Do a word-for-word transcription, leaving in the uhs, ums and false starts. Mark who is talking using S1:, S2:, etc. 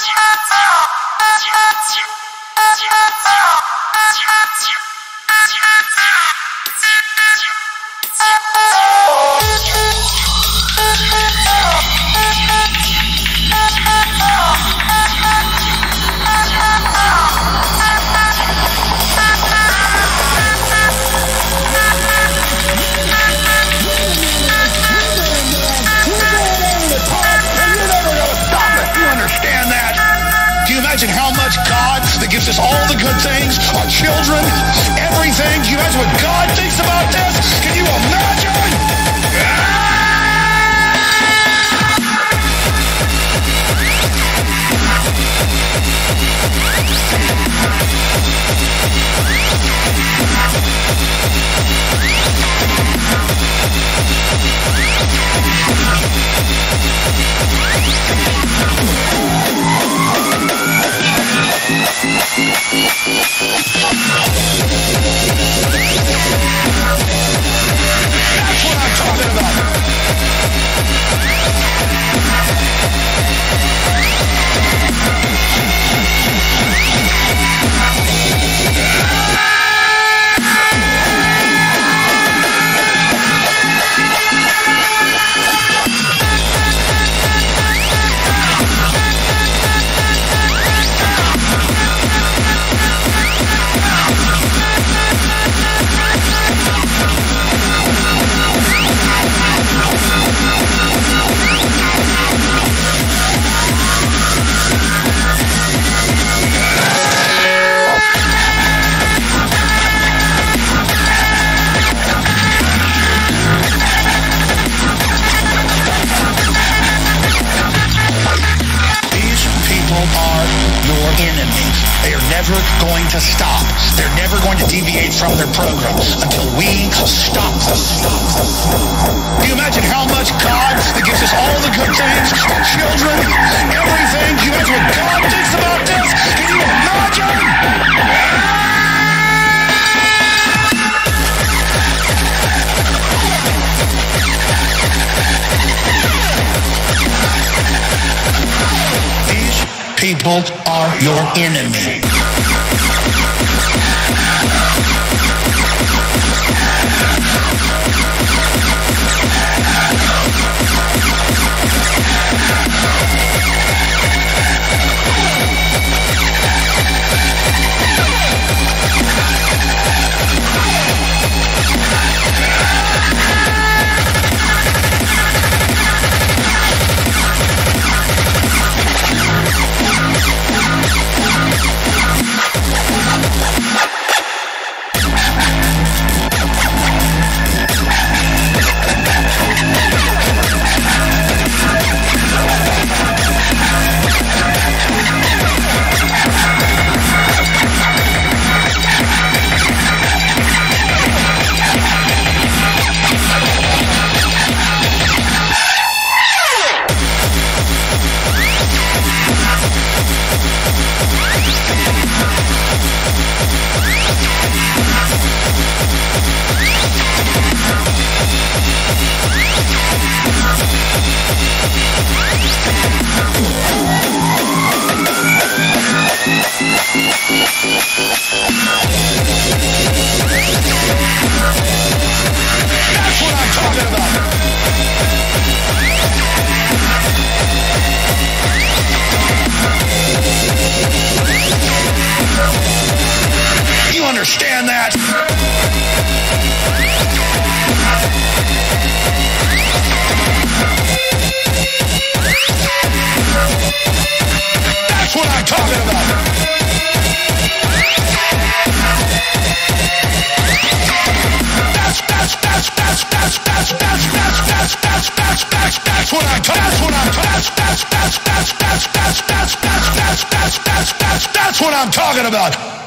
S1: How much God that gives us all the good things, our children, everything. Do you imagine what God thinks about this? Can you imagine? That's what I'm talking about. Going to stop. They're never going to deviate from their program until we stop them. Do you imagine how much God that gives us all the good things, our children, everything? Do you imagine what God thinks about this? Can you imagine? People are your enemy. Understand that? That's what I'm talking about. That's that's that's that's that's that's that's that's that's that's that's that's that's what I'm that's what I'm that's that's that's that's that's that's that's that's that's that's that's that's what I'm talking about.